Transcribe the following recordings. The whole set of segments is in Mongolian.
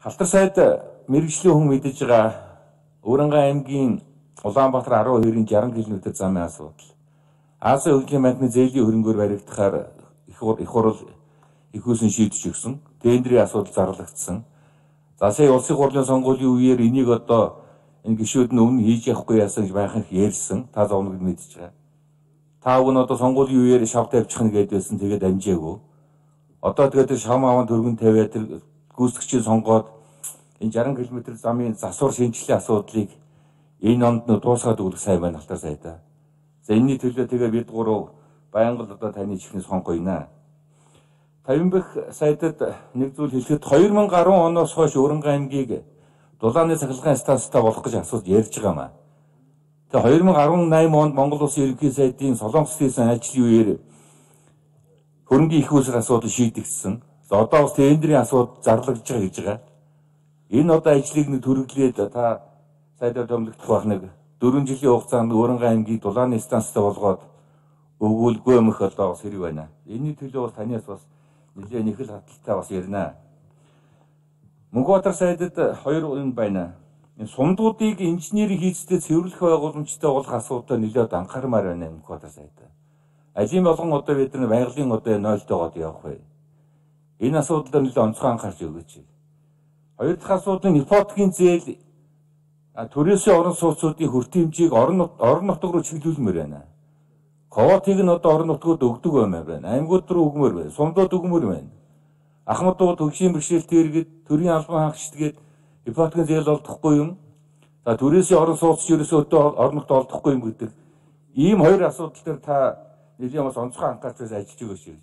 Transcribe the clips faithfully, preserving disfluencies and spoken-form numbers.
Халтар сайд мэргэжлийн хүн мэдэж байгаа Өрөнгө аймгийн Улаанбаатар арван хоёрын шаран километр замын асуудал. Азийн хөгжлийн банкны зээлийн хөрөнгөөр баригдахаар их их хурл их үүсэн шийдэж өгсөн. Тендерийн асуудал зарлагдсан. За сая улсын хурлын сонгуулийн үеэр энийг одоо энэ гишүүд нь өмнө хийж явахгүй яасан гэж байхын ярьсан. Та зовног нь мэдчихэж байгаа. Та өгн одоо сонгуулийн үеэр шав тавьчих нь гэдээсэн тэгээд амжаагүй. Одоо тэгээд шам аван дөрвөн тавиад гүйцэтгэгчийн сонгоод энэ шаран километр замын засвар шинжилгээ асуудлыг энэ онд нь дуусгаад өгөх сайн байна Халтар сайдаа. За энэний төлөө тэгээ бид гурав байнга л одоо таны чихнээс сонгоё. Тавинбэх сайдад нэг зүйл хэлэхэд хоёр мянга гаруй оноос хойш Өрөнгө аймгийг дулааны цахилгаан станцтай болох гэж асууж ярьж байгаа маа. Тэгээ хоёр мянга арван найман онд Монгол Улсын ерөнхий сайдын Солонгос хийсэн ажлын үеэр хөрөнгөний их үүсвэр асуудал шийдэгдсэн. За одоо бас тендерийн асуудал зарлагдж байгаа гэж байгаа. Энэ одоо ажлыг нэг төрөглөөд та сайдаар томлогдох байх нэг дөрвөн жилийн хугацаанд Өрөнгө аймгийг дулааны станцтай болгоод өгүүлгүй мөх одоо бас хэрэг байна. Энэний төлөө бас танаас бас нэлээд нэг л хаталтай бас ярина. Мөнхбаатар сайдад хоёр юм байна. Энэ сумдуудыг инженерийн хийцтэй цэвэрлэх байгууламжтай болох асуудал нэлээд анхаармаар байна Мөнхбаатар сайдаа. Алийн болгон одоо бид нар байгалийн одоо нойлтойгоод явах бай. Энэ асуудалд нэлээд онцгой анхаарч өгөөч. Хоёр дахь асуудал нь ипотекийн зээл төрөөсөө орон сууцуудын хүртэн хэмжээг орон орон нутг руу чиглүүлмээр байна. Квотыг нь одоо орон нутгууд өгдөг баймаар байна. Аймагуд руу өгмөр байна. Сумдууд өгмөр байна. Ахмадууд төгсийн бэрхшээлтэй иргэд төрийн албан хаагчдгээд ипотекийн зээл олдохгүй юм. За төрөөсөө орон сууц ерөөсөө орон нутгад олдохгүй юм гэдэг. Ийм хоёр асуудал дээр та нэлийн бас онцгой анхаарч ажиллаж байгаа шүү.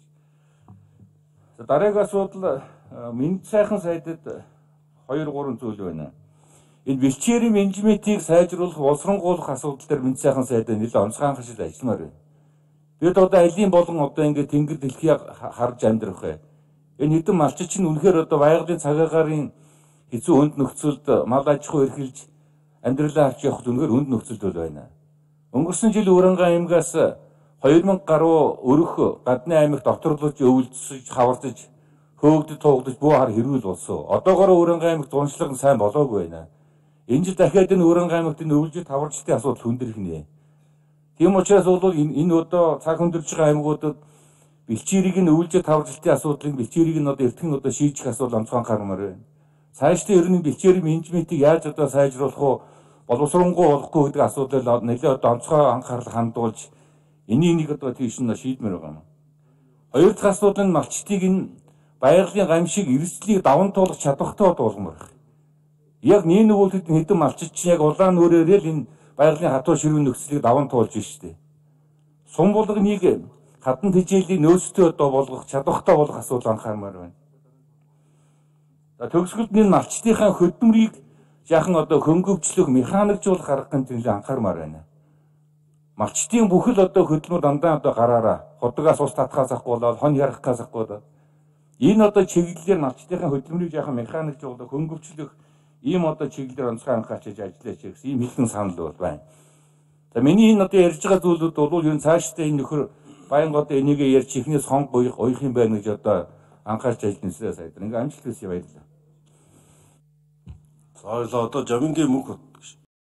За дараагийн асуудал Мэнд сайхан сайдад хоёр гурван зүйл байна. Энэ бэлчээрийн менежментийг сайжруулах, боловсронгуулах асуудал дээр Мэнд сайхан сайдад нэлээд онцгой анхаарч ажилламаар байна. Бид одоо алийн болгон одоо ингээд тэнгэр дэлхий харж амьдрах бай. Энэ хэдэн малчид чинь үнэхээр одоо байгалийн цагаагаарын хэцүү хүнд нөхцөлд мал аж ахуй эрхэлж амьдралаа авч явах үнэхээр хүнд нөхцөлд бол байна. Өнгөрсөн жил Өрөнгө аймгаас хоёр мянга гаруй өрөх гадны аймагт доторлож өвөлдөж, хавардаж, хөөгдөж, туугдаж бүү хар хэрүүл болсон. Одоогоор Өрөнгө аймагт уншлага сайн болоогүй байна. Энэ жил дахиад энэ Өрөнгө аймагт энэ өвөлжид хаварчдын асуудал хүндрэх нэ. Тийм учраас бол энэ одоо цаг хүндэрж байгаа аймагуудад бэлчээрийг нь өвөлжид хаварлтын асуудлыг бэлчээрийг нь одоо эртхэн одоо шийдэх асуудал онцгой анхаармаар байна. Цаашдын ер нь бэлчээрийн менежментийг яаж одоо сайжруулах уу, боловсронгуй болохгүй гэдэг асуудал нэлээд одоо онцгой анхаарал хандуулж энийг нэг одоо тийш нь шийдмээр байгаа юм. Хоёр дахь асуудал нь малчдыг энэ байгалийн гамшиг эрсдлийг даван туулах чадвартай болгомоор байна. Яг нэг нөгөөдөд хэдэн малчид чинь яг улаан нүрээрээ л энэ байгалийн хатуу ширүүн нөхцөлийг даван туулж штэ. Сум булганыг хатан тэжээлийн нөөцтэй одоо болгох чадвартай болох асуудал анхаармаар байна. За төгсгөлд энэ малчдынхаа хөдөлмөрийг жаахан одоо хөнгөвчлөх, механикжуулах арга хэмжээнд анхаармаар байна. Малчдын бүхэл одоо хөдөлмөр дандаа одоо гараараа хотгоос ус татхаас ахгүй болоод хон ярахгаас ахгүй болоод энэ одоо чиглэлээр малчдынхаа хөдөлмөрийг жаахан механикжуулах, хөнгөвчлөх ийм одоо чиглэлээр онцгой анхаарч ажиллаж гэсэн ийм хэлхэн санал бол байна. За миний энэ одоо ярьж байгаа зүйлүүд бол юу цаашдаа энэ нөхөр байнга одоо энийг ярьж ихнээс хонг уйх уйх юм байна гэж одоо анхаарч ажиллаж сайд. Ингээ амжилт хүсье баярлалаа. За одоо Жамингийн мөнх